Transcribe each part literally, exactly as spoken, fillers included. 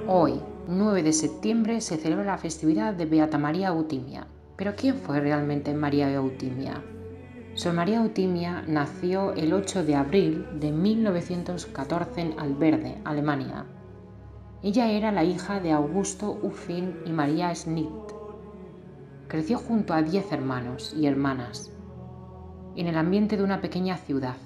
Hoy, nueve de septiembre, se celebra la festividad de Beata María Eutimia. ¿Pero quién fue realmente María Eutimia? Sor María Eutimia nació el ocho de abril de mil novecientos catorce en Alverde, Alemania. Ella era la hija de Augusto Uffing y María Schnitt. Creció junto a diez hermanos y hermanas, en el ambiente de una pequeña ciudad.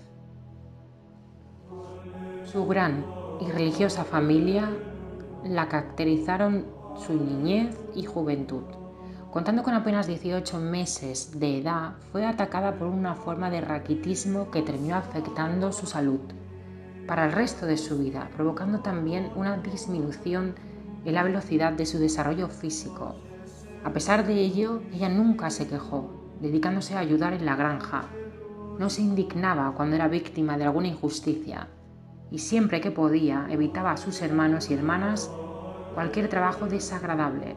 Su gran y religiosa familia la caracterizaron su niñez y juventud. Contando con apenas dieciocho meses de edad, fue atacada por una forma de raquitismo que terminó afectando su salud para el resto de su vida, provocando también una disminución en la velocidad de su desarrollo físico. A pesar de ello, ella nunca se quejó, dedicándose a ayudar en la granja. No se indignaba cuando era víctima de alguna injusticia y siempre que podía evitaba a sus hermanos y hermanas cualquier trabajo desagradable.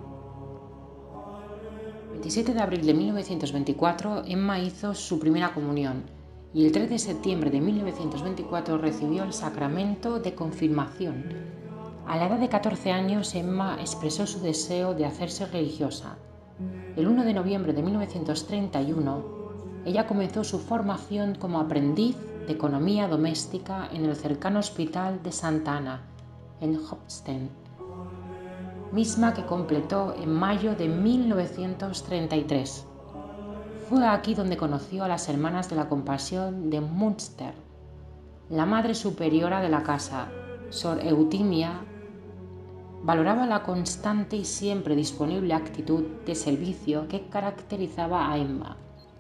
El veintisiete de abril de mil novecientos veinticuatro, Emma hizo su primera comunión y el tres de septiembre de mil novecientos veinticuatro recibió el sacramento de confirmación. A la edad de catorce años, Emma expresó su deseo de hacerse religiosa. El uno de noviembre de mil novecientos treinta y uno, ella comenzó su formación como aprendiz de economía doméstica en el cercano Hospital de Santa Ana, en Hopstein, misma que completó en mayo de mil novecientos treinta y tres. Fue aquí donde conoció a las Hermanas de la Compasión de Münster. La Madre Superiora de la casa, Sor Eutimia, valoraba la constante y siempre disponible actitud de servicio que caracterizaba a Emma.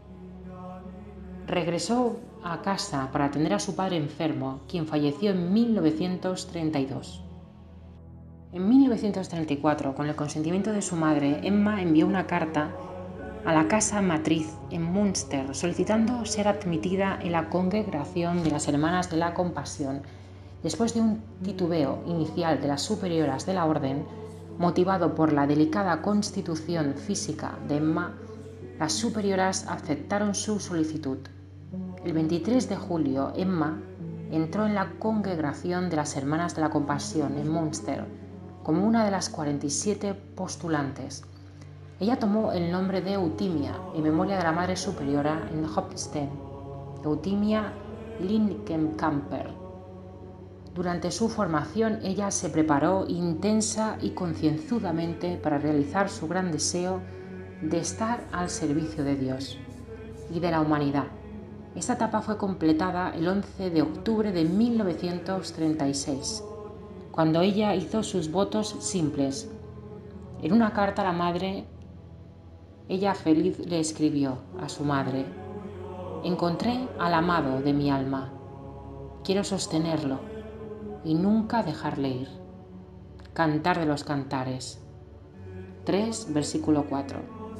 Regresó a casa para atender a su padre enfermo, quien falleció en mil novecientos treinta y dos. En mil novecientos treinta y cuatro, con el consentimiento de su madre, Emma envió una carta a la casa matriz en Münster solicitando ser admitida en la congregación de las Hermanas de la Compasión. Después de un titubeo inicial de las superioras de la orden, motivado por la delicada constitución física de Emma, las superioras aceptaron su solicitud. El veintitrés de julio, Emma entró en la congregación de las Hermanas de la Compasión en Münster como una de las cuarenta y siete postulantes. Ella tomó el nombre de Eutimia en memoria de la Madre Superiora en Hopstein, Eutimia Linkenkamper. Durante su formación, ella se preparó intensa y concienzudamente para realizar su gran deseo de estar al servicio de Dios y de la humanidad. Esta etapa fue completada el once de octubre de mil novecientos treinta y seis, cuando ella hizo sus votos simples. En una carta a la madre, ella feliz le escribió a su madre: «Encontré al amado de mi alma. Quiero sostenerlo y nunca dejarle ir». Cantar de los Cantares tres, versículo cuatro.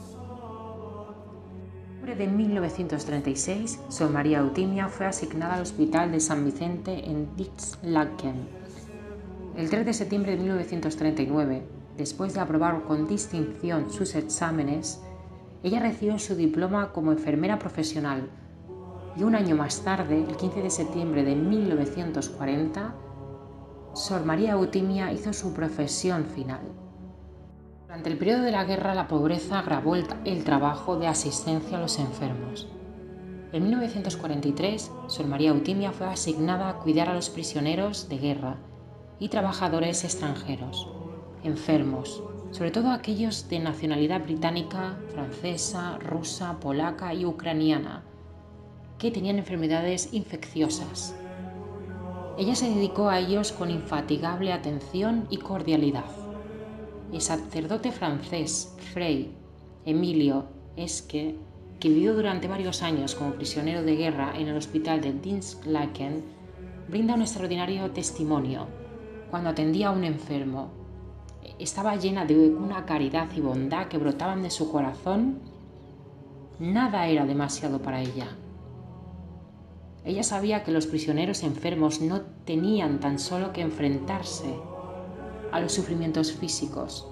En octubre de mil novecientos treinta y seis, Sor María Eutimia fue asignada al Hospital de San Vicente en Dixlaken. El tres de septiembre de mil novecientos treinta y nueve, después de aprobar con distinción sus exámenes, ella recibió su diploma como enfermera profesional y un año más tarde, el quince de septiembre de mil novecientos cuarenta, Sor María Eutimia hizo su profesión final. Durante el periodo de la guerra, la pobreza agravó el, el trabajo de asistencia a los enfermos. En mil novecientos cuarenta y tres, Sor María Eutimia fue asignada a cuidar a los prisioneros de guerra y trabajadores extranjeros, enfermos, sobre todo aquellos de nacionalidad británica, francesa, rusa, polaca y ucraniana, que tenían enfermedades infecciosas. Ella se dedicó a ellos con infatigable atención y cordialidad. El sacerdote francés Fray Emilio Esque, que vivió durante varios años como prisionero de guerra en el hospital de Dinslaken, brinda un extraordinario testimonio. Cuando atendía a un enfermo, estaba llena de una caridad y bondad que brotaban de su corazón. Nada era demasiado para ella. Ella sabía que los prisioneros enfermos no tenían tan solo que enfrentarse a los sufrimientos físicos.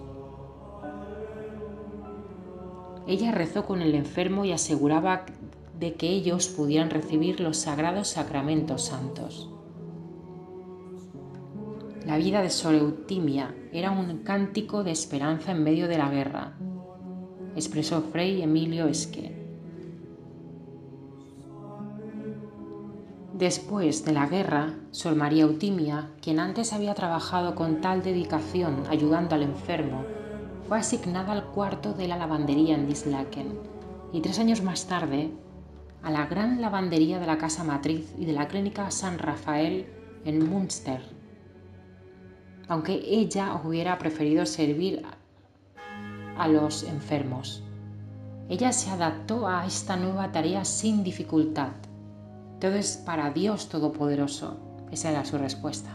Ella rezó con el enfermo y aseguraba de que ellos pudieran recibir los sagrados sacramentos santos. La vida de Sor Eutimia era un cántico de esperanza en medio de la guerra, expresó Fray Emilio Esque. Después de la guerra, Sor María Eutimia, quien antes había trabajado con tal dedicación ayudando al enfermo, fue asignada al cuarto de la lavandería en Dislaken y tres años más tarde a la gran lavandería de la Casa Matriz y de la Clínica San Rafael en Münster, aunque ella hubiera preferido servir a los enfermos. Ella se adaptó a esta nueva tarea sin dificultad. Todo es para Dios Todopoderoso, esa era su respuesta.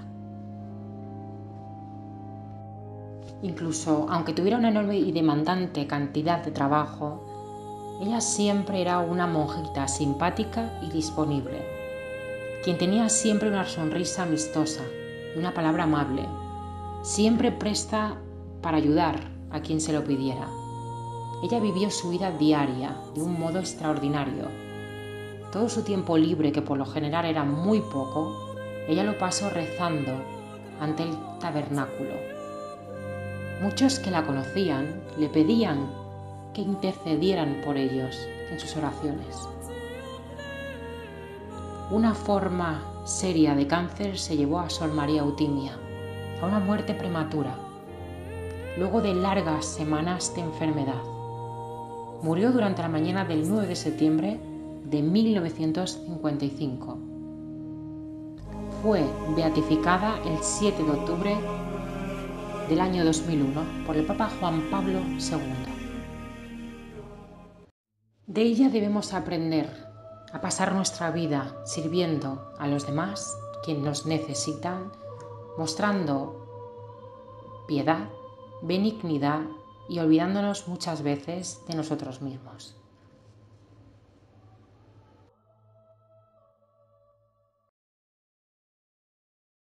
Incluso aunque tuviera una enorme y demandante cantidad de trabajo, ella siempre era una monjita simpática y disponible, quien tenía siempre una sonrisa amistosa y una palabra amable, siempre presta para ayudar a quien se lo pidiera. Ella vivió su vida diaria de un modo extraordinario. Todo su tiempo libre, que por lo general era muy poco, ella lo pasó rezando ante el tabernáculo. Muchos que la conocían le pedían que intercedieran por ellos en sus oraciones. Una forma seria de cáncer se llevó a Sor María Eutimia a una muerte prematura, luego de largas semanas de enfermedad. Murió durante la mañana del nueve de septiembre de mil novecientos cincuenta y cinco. Fue beatificada el siete de octubre del año dos mil uno por el Papa Juan Pablo segundo. De ella debemos aprender a pasar nuestra vida sirviendo a los demás, quienes nos necesitan, mostrando piedad, benignidad y olvidándonos muchas veces de nosotros mismos.